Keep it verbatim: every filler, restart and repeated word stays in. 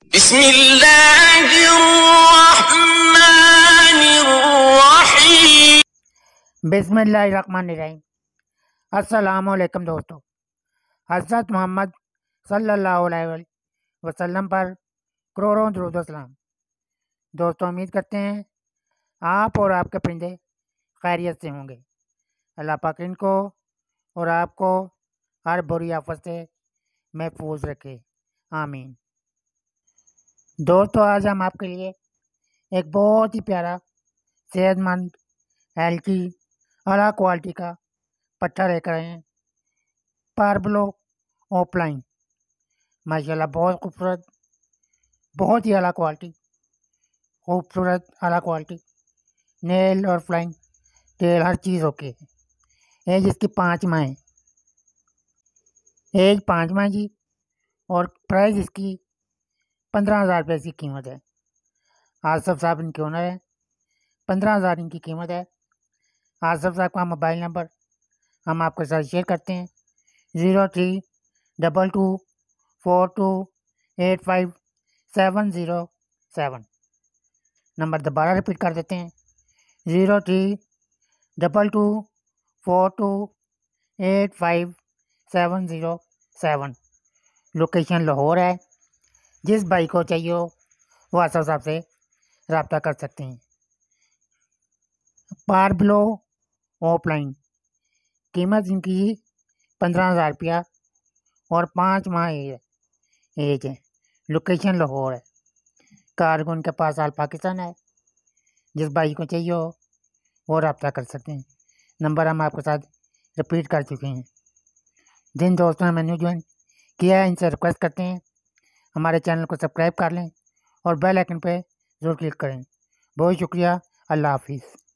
बिस्मिल्लाहिर्रहमानिर्रहीम। बिस्मिल्लाहिर्रहमानिर्रहीम। अस्सलामु अलैकुम दोस्तों। हज़रत मोहम्मद सल्लल्लाहु अलैहि वसल्लम पर करोड़ों दुरूद व सलाम। दोस्तों, उम्मीद करते हैं आप और आपके परिंदे खैरियत से होंगे। अल्लाह पाक इनको और आपको हर बुरी आफत से महफूज रखे, आमीन। दोस्तों, आज हम आपके लिए एक बहुत ही प्यारा, सेहतमंद, हेल्थी, अला क्वालिटी का पट्टा लेकर आए हैं। पार्बलो ऑफलाइन, माशाल्लाह बहुत खूबसूरत, बहुत ही अला क्वालिटी, खूबसूरत अला क्वालिटी। नेल और फ्लाइंग टेल हर चीज़ ओके है। एज इसकी पाँच माह है, एज पाँच माह जी। और प्राइस इसकी पंद्रह हज़ार रुपये इसकी कीमत है। आसफ साहब इनके ओनर है। पंद्रह हज़ार इनकी कीमत है। आसफ साहब का मोबाइल नंबर हम आपके साथ शेयर करते हैं, zero three double two four two eight five seven zero seven. नंबर दोबारा रिपीट कर देते हैं, zero three double two four two eight five seven zero seven. Location Lahore है। जिस भाई को चाहिए हो वो आसफ साहब से रब्ता कर सकते हैं। पार्बलो ऑफलाइन, कीमत इनकी पंद्रह हज़ार रुपया और पाँच माह एज है। लोकेशन लाहौर है। कार्गो उनके पास आल पाकिस्तान है। जिस भाई को चाहिए हो वो रब्ता कर सकते हैं। नंबर हम आपके साथ रिपीट कर चुके हैं। जिन दोस्तों ने मेन्यू ज्वाइन किया है, इनसे रिक्वेस्ट करते हैं हमारे चैनल को सब्सक्राइब कर लें और बेल आइकन पे ज़रूर क्लिक करें। बहुत शुक्रिया। अल्लाह हाफिज़।